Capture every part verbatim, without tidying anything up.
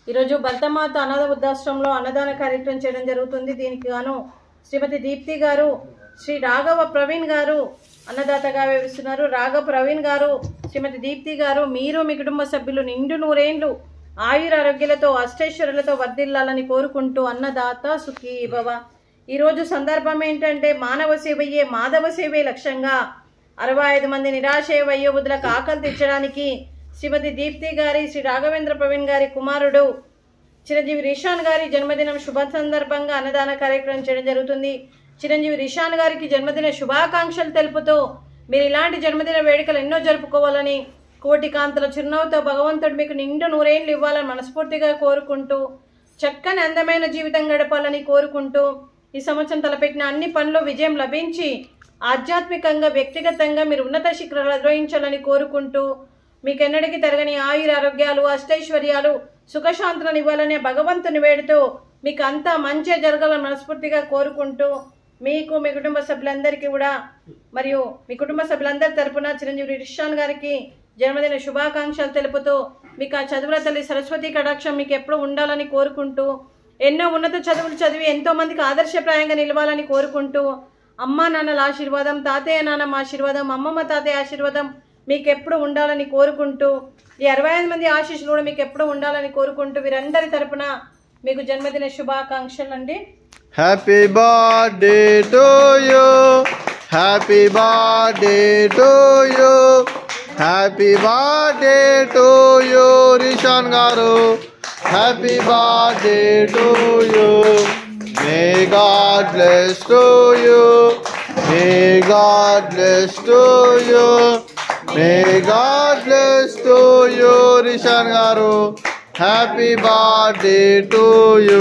ఈరోజు భర్తమాత అనాథ వృద్ధాశ్రమంలో అన్నదాన కార్యక్రమం చేయడం జరుగుతుంది. దీనికి గాను శ్రీమతి దీప్తి గారు, శ్రీ రాఘవ ప్రవీణ్ గారు అన్నదాతగా వివరిస్తున్నారు. రాఘవ ప్రవీణ్ గారు, శ్రీమతి దీప్తి గారు, మీరు మీ కుటుంబ సభ్యులు నిండు నూరేండ్లు ఆయుర ఆరోగ్యాలతో అష్టైశ్వర్యాలతో వర్ధిల్లాలని కోరుకుంటూ అన్నదాత సుఖీ భవ. ఈరోజు సందర్భం ఏంటంటే మానవ సేవయే మాధవ సేవే లక్ష్యంగా అరవై ఐదు మంది నిరాశయ వయోవృద్ధులకు ఆకలి తీర్చడానికి శ్రీమతి దీప్తి గారి, శ్రీ రాఘవేంద్ర ప్రవీణ్ గారి కుమారుడు చిరంజీవి రిషాన్ గారి జన్మదినం శుభ సందర్భంగా అన్నదాన కార్యక్రమం చేయడం జరుగుతుంది. చిరంజీవి రిషాన్ గారికి జన్మదిన శుభాకాంక్షలు తెలుపుతూ మీరు ఇలాంటి జన్మదిన వేడుకలు ఎన్నో జరుపుకోవాలని, కోటి కాంతుల చిరునవ్వుతో భగవంతుడు మీకు నిండు నూరేళ్లు ఇవ్వాలని మనస్ఫూర్తిగా కోరుకుంటూ, చక్కని అందమైన జీవితం గడపాలని కోరుకుంటూ, ఈ సంవత్సరం తలపెట్టిన అన్ని పనులు విజయం లభించి ఆధ్యాత్మికంగా వ్యక్తిగతంగా మీరు ఉన్నత శిఖరాలు అధిరోహించాలని కోరుకుంటూ, మీకు ఎన్నటికీ తరగని ఆయుర ఆరోగ్యాలు అష్టైశ్వర్యాలు సుఖశాంతులను ఇవ్వాలనే భగవంతుని వేడుతూ మీకు అంతా మంచి జరగాలని మనస్ఫూర్తిగా కోరుకుంటూ, మీకు మీ కుటుంబ సభ్యులందరికీ కూడా మరియు మీ కుటుంబ సభ్యులందరి తరపున చిరంజీవి రిషాన్ గారికి జన్మదిన శుభాకాంక్షలు తెలుపుతూ, మీకు ఆ చదువుల తల్లి సరస్వతి కటాక్షం మీకు ఎప్పుడు ఉండాలని కోరుకుంటూ, ఎన్నో ఉన్నత చదువులు చదివి ఎంతో మందికి ఆదర్శప్రాయంగా నిలవాలని కోరుకుంటూ, అమ్మా నాన్నల ఆశీర్వాదం, తాతయ్య నాన్నమ్మ ఆశీర్వాదం, అమ్మమ్మ తాతయ్య ఆశీర్వాదం మీకు ఎప్పుడు ఉండాలని కోరుకుంటూ, ఈ అరవై ఐదు మంది ఆశీస్సులు కూడా మీకు ఎప్పుడు ఉండాలని కోరుకుంటూ వీరందరి తరపున మీకు జన్మదిన శుభాకాంక్షలు అండి. Happy birthday to you, happy birthday to you, happy birthday to you Rishan garu, happy birthday to you. May God bless to you, may God bless to you, may God bless to you Rishan garu, happy birthday to you.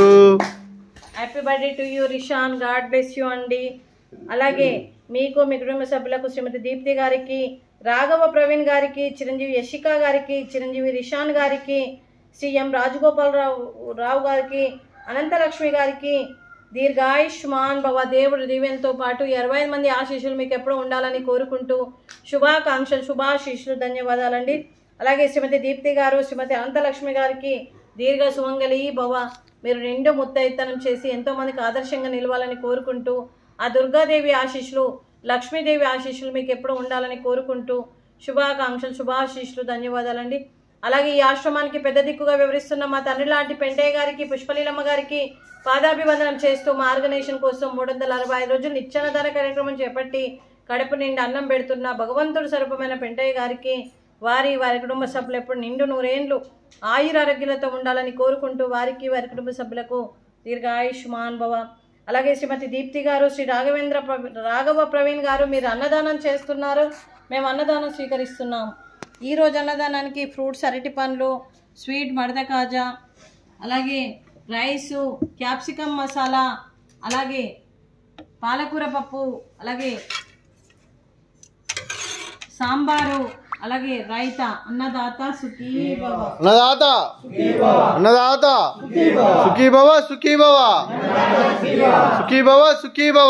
Happy birthday to you Rishan, God bless you అండి. అలాగే మీకు మీ కుటుంబ సభ్యులకు శ్రీమతి దీప్తి గారికి, రాఘవ ప్రవీణ్ గారికి, చిరంజీవి యశిక గారికి, చిరంజీవి రిషాన్ గారికి, శ్రీ ఎం రాజగోపాలరావు రావు గారికి, అనంతలక్ష్మి గారికి దీర్ఘాయుష్మాన్ భవ దేవుడి దీవెనతో పాటు ఇరవై ఐదు మంది ఆశీస్సులు మీకు ఎప్పుడూ ఉండాలని కోరుకుంటూ శుభాకాంక్షలు శుభాశీస్సులు ధన్యవాదాలండి. అలాగే శ్రీమతి దీప్తి గారు, శ్రీమతి అనంతలక్ష్మి గారికి దీర్ఘ సుమంగళి భవ, మీరు నిండు ముత్తైతనం చేసి ఎంతో మందికి ఆదర్శంగా నిలవాలని కోరుకుంటూ, ఆ దుర్గాదేవి ఆశీస్సులు లక్ష్మీదేవి ఆశీస్సులు మీకు ఎప్పుడు ఉండాలని కోరుకుంటూ శుభాకాంక్షలు శుభాశీస్సులు ధన్యవాదాలండి. అలాగే ఈ ఆశ్రమానికి పెద్ద దిక్కుగా వివరిస్తున్న మా తండ్రి లాంటి పెంటయ్య గారికి, పుష్పలీలమ్మ గారికి పాదాభివందనం చేస్తూ మా ఆర్గనైజేషన్ కోసం మూడు వందల అరవై ఐదు రోజులు నిత్యాన్నదాన కార్యక్రమం చేపట్టి కడుపు నిండి అన్నం పెడుతున్న భగవంతుడు స్వరూపమైన పెంటయ్య గారికి, వారి వారి కుటుంబ సభ్యులు ఎప్పుడు నిండు నూరేండ్లు ఆయుర ఆరోగ్యాలతో ఉండాలని కోరుకుంటూ వారికి వారి కుటుంబ సభ్యులకు దీర్ఘాయుష్మాన్ భవ. అలాగే శ్రీమతి దీప్తి గారు, శ్రీ రాఘవేంద్ర రాఘవ ప్రవీణ్ గారు, మీరు అన్నదానం చేస్తున్నారు, మేము అన్నదానం స్వీకరిస్తున్నాం. ఈరోజు అన్నదానానికి ఫ్రూట్స్, అరటి పండ్లు, స్వీట్ మడత కాజా, అలాగే రైసు, క్యాప్సికమ్ మసాలా, అలాగే పాలకూర పప్పు, అలాగే సాంబారు, అలాగే రైత. అన్నదాత సుఖీ భవ, అన్నదాత అన్నదాత సుఖీ భవ, సుఖీ భవ, సుఖీ భవ, సుఖీ భవ.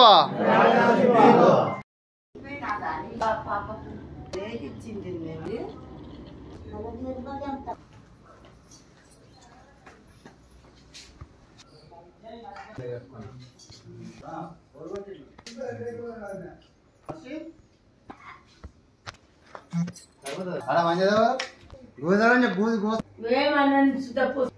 అలా మంచిదా గోదావరి గోధు గోధు